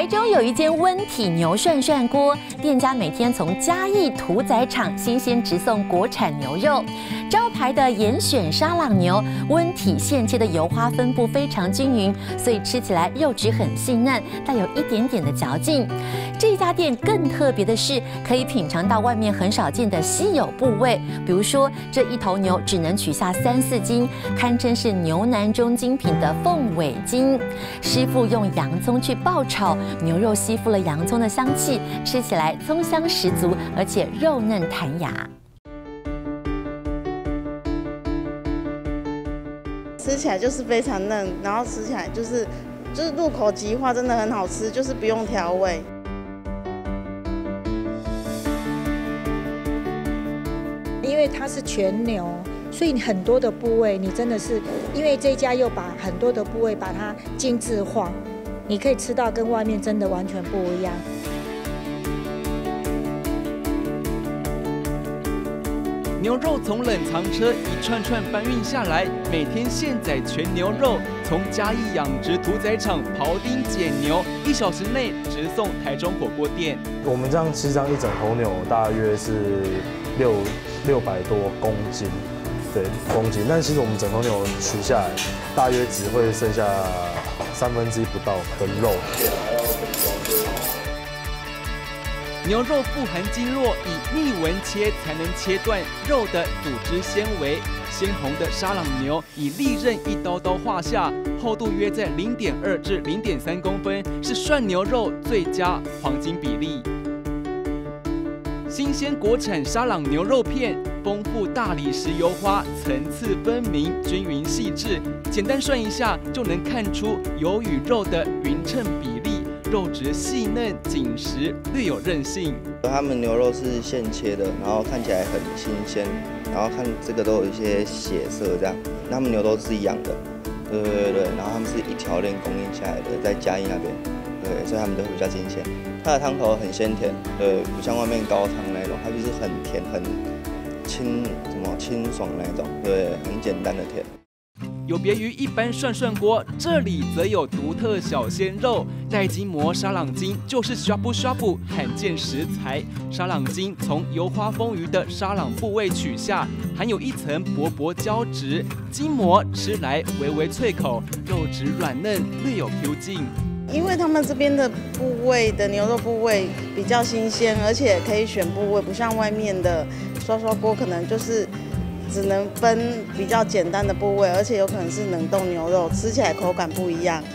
台中有一间温体牛涮涮锅，店家每天从嘉义屠宰场新鲜直送国产牛肉，招牌的严选沙朗牛，温体现切的油花分布非常均匀，所以吃起来肉质很细嫩，带有一点点的嚼劲。这家店更特别的是，可以品尝到外面很少见的稀有部位，比如说这一头牛只能取下3-4斤，堪称是牛腩中精品的凤尾筋。师傅用洋葱去爆炒，牛肉吸附了洋葱的香气，吃起来葱香十足，而且肉嫩弹牙。 吃起来就是非常嫩，然后吃起来就是入口即化，真的很好吃，就是不用调味。 因为它是全牛，所以很多的部位你真的是，因为这家又把很多的部位把它精致化，你可以吃到跟外面真的完全不一样。 牛肉从冷藏车一串串搬运下来，每天现宰全牛肉，从嘉义养殖屠宰场庖丁检牛，1小时内直送台中火锅店。 我们这样其实一整头牛大约是600多公斤，对，公斤。但其实我们整头牛取下来，大约只会剩下1/3不到的肉。 牛肉富含经络，以逆纹切才能切断肉的组织纤维。鲜红的沙朗牛以利刃一刀刀划下，厚度约在0.2至0.3公分，是涮牛肉最佳黄金比例。新鲜国产沙朗牛肉片，丰富大理石油花，层次分明，均匀细致。简单涮一下就能看出油与肉的匀称比例，肉质细嫩紧实，略有韧性。 他们牛肉是现切的，然后看起来很新鲜，然后看这个都有一些血色这样。他们牛都是养的，对，然后他们是一条链供应下来的，在嘉义那边，对，所以他们都会比较新鲜。它的汤头很鲜甜，不像外面高汤那种，它就是很甜、很清爽那种，对，很简单的甜。 有别于一般涮涮锅，这里则有独特小鲜肉，带筋膜沙朗筋就是shabu罕见食材。沙朗筋从油花丰腴的沙朗部位取下，含有一层薄薄胶质，筋膜吃来微微脆口，肉质软嫩，略有 Q 劲。 因为他们这边的部位的牛肉部位比较新鲜，而且可以选部位，不像外面的刷锅可能就是只能分比较简单的部位，而且有可能是冷冻牛肉，吃起来口感不一样。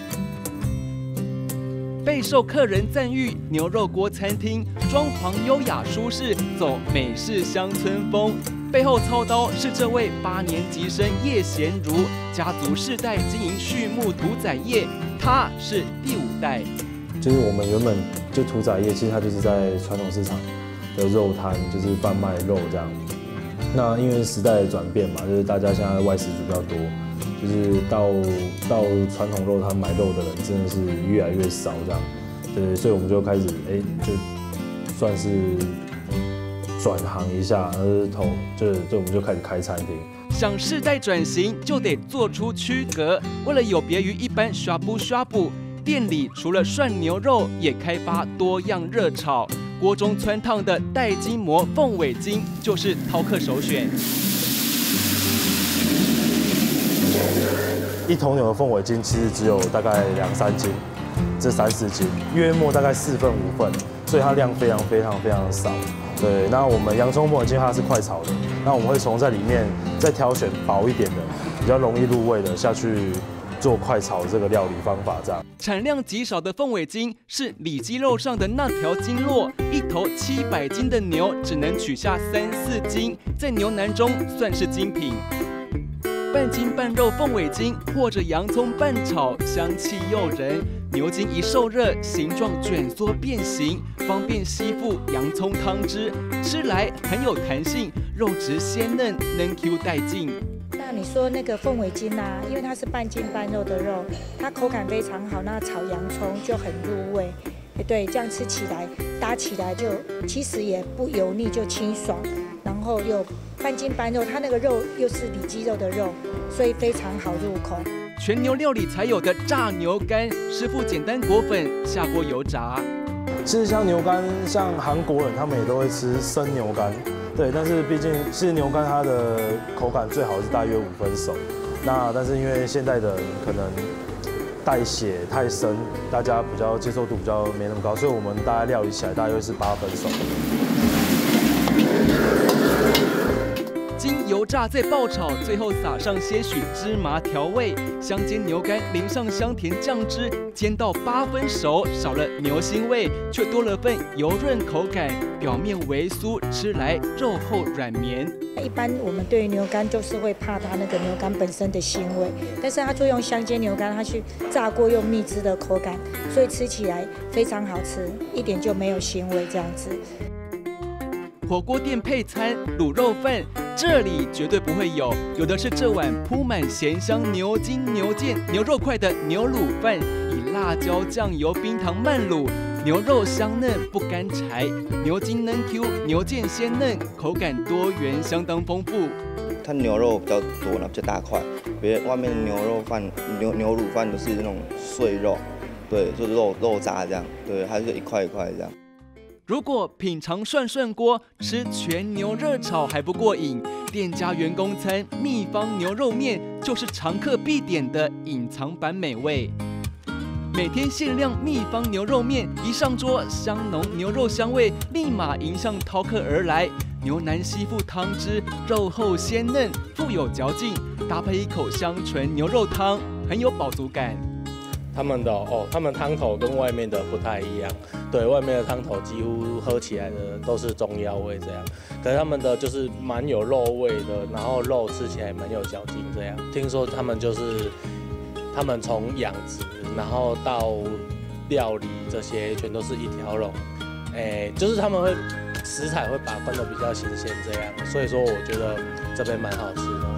备受客人赞誉，牛肉锅餐厅装潢优雅舒适，走美式乡村风。背后操刀是这位8年级生叶贤如，家族世代经营畜牧屠宰业，他是第5代。 就是我们原本就屠宰业，其实它就是在传统市场的肉摊，就是贩卖肉这样。那因为时代的转变嘛，就是大家现在外食比较多，就是到传统肉摊买肉的人真的是越来越少这样，对，所以我们就开始就算是转行一下，就我们就开始开餐厅。 想世代转型就得做出区隔，为了有别于一般shabu，店里除了涮牛肉，也开发多样热炒。锅中汆烫的带筋膜凤尾筋就是饕客首选。 一头牛的凤尾筋其实只有大概2-3斤，这3-4斤，约莫大概4份5份，所以它量非常少。对，那我们洋葱凤尾筋它是快炒的，那我们会从在里面再挑选薄一点的，比较容易入味的下去做快炒这个料理方法这样。 产量极少的凤尾筋是里脊肉上的那条经络，一头700斤的牛只能取下3-4斤，在牛腩中算是精品。半筋半肉凤尾筋或者洋葱拌炒，香气诱人。牛筋一受热，形状卷缩变形，方便吸附洋葱汤汁，吃来很有弹性，肉质鲜嫩，嫩 Q 带劲。 那你说那个凤尾筋啊，因为它是半筋半肉的肉，它口感非常好，那炒洋葱就很入味。对，这样吃起来搭起来就其实也不油腻，就清爽，然后又半筋半肉，它那个肉又是里脊肉的肉，所以非常好入口。 全牛料理才有的炸牛肝，师傅简单裹粉，下锅油炸。 其实像牛肝，像韩国人他们也都会吃生牛肝，对，但是毕竟其实牛肝它的口感最好是大约5分熟，但是因为现在的人可能带血太深，大家比较接受度比较没那么高，所以我们大概料理起来大约是8分熟。 经油炸再爆炒，最后撒上些许芝麻调味，香煎牛肝淋上香甜酱汁，煎到8分熟，少了牛腥味，却多了份油润口感，表面微酥，吃来肉厚软绵。 一般我们对于牛肝就是会怕它那个牛肝本身的腥味，但是它就用香煎牛肝，它去炸过用蜜汁的口感，所以吃起来非常好吃，一点就没有腥味这样子。 火锅店配餐卤肉饭，这里绝对不会有的是这碗铺满咸香牛筋、牛腱、牛肉块的牛卤饭，以辣椒、酱油、冰糖慢卤，牛肉香嫩不干柴，牛筋嫩 Q， 牛腱鲜嫩，口感多元，相当丰富。 它牛肉比较多，然后比较大块，别外面牛肉饭、牛卤饭都是那种碎肉，对，就是肉渣这样，对，它是一块一块这样。 如果品尝涮涮锅，吃全牛热炒还不过瘾，店家员工餐秘方牛肉面就是常客必点的隐藏版美味。每天限量秘方牛肉面一上桌，香浓牛肉香味立马迎向饕客而来。牛腩吸附汤汁，肉厚鲜嫩，富有嚼劲，搭配一口香醇牛肉汤，很有饱足感。 他们汤头跟外面的不太一样，对，外面的汤头几乎喝起来的都是中药味这样，可是他们的就是蛮有肉味的，然后肉吃起来蛮有嚼劲这样。听说他们从养殖，然后到料理这些全都是一条龙，就是他们会食材会把关的比较新鲜这样，所以说我觉得这边蛮好吃的。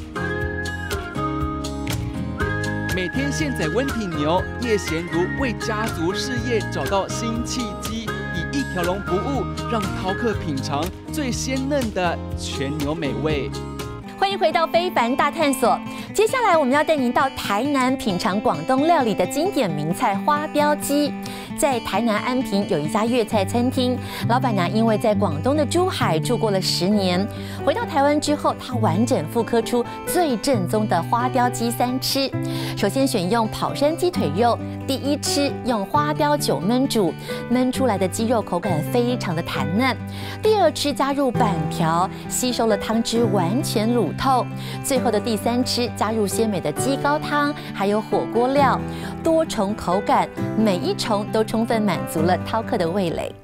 每天现宰温体牛，叶贤如为家族事业找到新契机，以一条龙服务，让饕客品尝最鲜嫩的全牛美味。 欢迎回到非凡大探索，接下来我们要带您到台南品尝广东料理的经典名菜花雕鸡。在台南安平有一家粤菜餐厅，老板娘因为在广东的珠海住过了10年，回到台湾之后，她完整复刻出最正宗的花雕鸡3吃。首先选用跑山鸡腿肉，第1吃用花雕酒焖煮，焖出来的鸡肉口感非常的弹嫩。第2吃加入板条，吸收了汤汁，完全卤透。最后的第3吃加入鲜美的鸡高汤，还有火锅料，多重口感，每一重都充分满足了饕客的味蕾。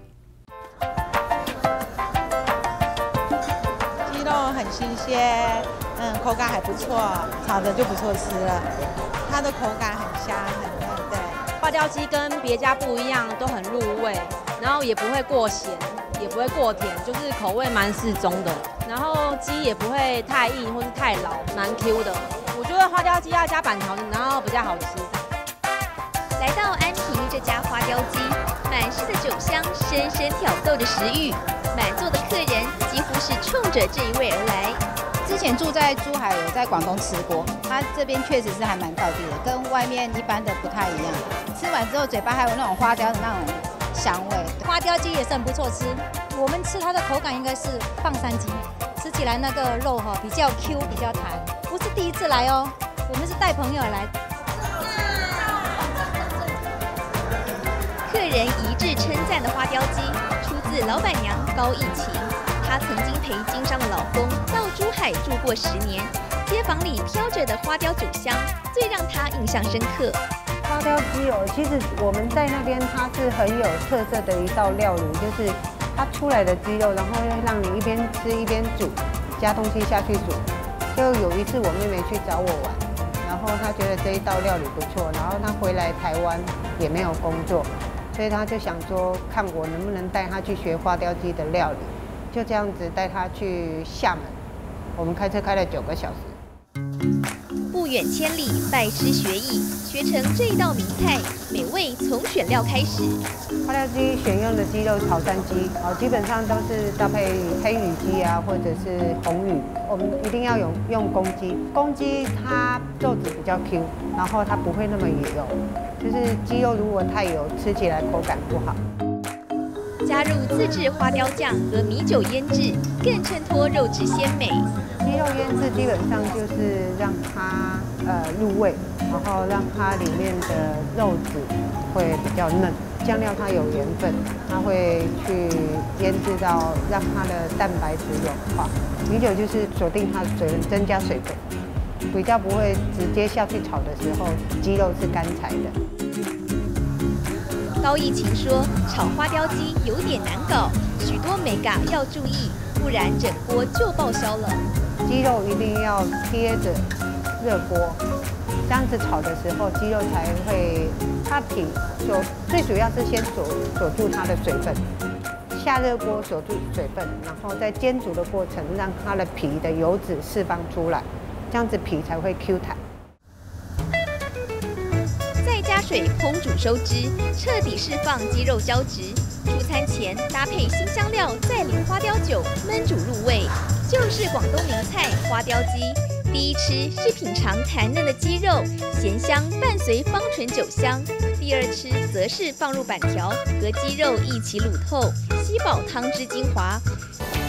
鸡肉很新鲜，口感还不错，炒的就不错吃了。它的口感很香很嫩，对。 花雕鸡跟别家不一样，都很入味，然后也不会过咸，也不会过甜，就是口味蛮适中的。然后鸡也不会太硬或是太老难 Q 的。我觉得花雕鸡要加板条，然后比较好吃。 来到安平这家花雕鸡，满是的酒香深深挑逗着食欲，满座的客人几乎是冲着这一味而来。 之前住在珠海，有在广东吃过，它这边确实是还蛮道地的，跟外面一般的不太一样。吃完之后嘴巴还有那种花雕的那种香味。 花雕鸡也是很不错吃，我们吃它的口感应该是放山鸡，吃起来那个肉比较 Q 比较弹。不是第一次来哦，我们是带朋友来。 客人一致称赞的花雕鸡，出自老板娘高义晴。她曾经陪经商的老公到珠海住过10年，街坊里飘着的花雕酒香，最让她印象深刻。 花雕鸡其实我们在那边它是很有特色的一道料理，就是它出来的鸡肉，然后让你一边吃一边煮，加东西下去煮。就有一次我妹妹去找我玩，然后她觉得这一道料理不错，然后她回来台湾也没有工作，所以她就想说看我能不能带她去学花雕鸡的料理。就这样子带他去厦门，我们开车开了9个小时。 不不远千里拜师学艺，学成这一道名菜，美味从选料开始。 花雕鸡选用的鸡肉草山鸡，基本上都是搭配黑羽鸡啊，或者是红羽。我们一定要用公鸡，公鸡它肉质比较 Q， 然后它不会那么油。就是鸡肉如果太油，吃起来口感不好。 加入自制花雕酱和米酒腌制，更衬托肉质鲜美。 鸡肉腌制基本上就是让它入味，然后让它里面的肉质会比较嫩。酱料它有盐分，它会去腌制到让它的蛋白质软化。米酒就是锁定它的水分，增加水分，比较不会直接下去炒的时候鸡肉是干柴的。 高义勤说，炒花雕鸡有点难搞，许多美感要注意，不然整锅就报销了。 鸡肉一定要贴着热锅，这样子炒的时候，鸡肉才会它皮最主要是先锁住它的水分，下热锅锁住水分，然后在煎煮的过程让它的皮的油脂释放出来，这样子皮才会 Q 弹。 再加水烹煮收汁，彻底释放鸡肉胶质。出餐前搭配新香料，再淋花雕酒焖煮入味，就是广东名菜花雕鸡。第一吃是品尝弹嫩的鸡肉，咸香伴随芳醇酒香；第二吃则是放入板条和鸡肉一起卤透，吸饱汤汁精华。